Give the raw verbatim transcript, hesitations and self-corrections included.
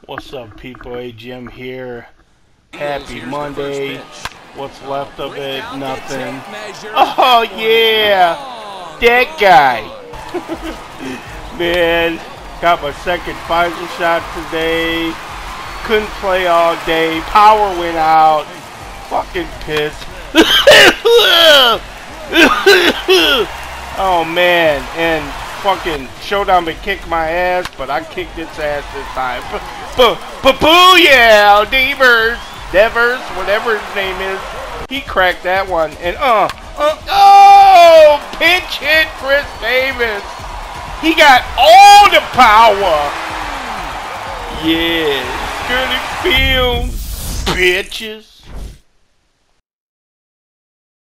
What's up, people? A G M here. Happy Monday. What's left of it? Nothing. Oh, yeah! That guy! Man, got my second Pfizer shot today. Couldn't play all day. Power went out. Fucking pissed. Oh, man. And fucking Showdown been kicked my ass, but I kicked its ass this time. Boo-yeah! Devers! Devers, whatever his name is. He cracked that one. And, uh, uh, oh! Pinch hit Chris Davis. He got all the power. Yeah. Good films, bitches.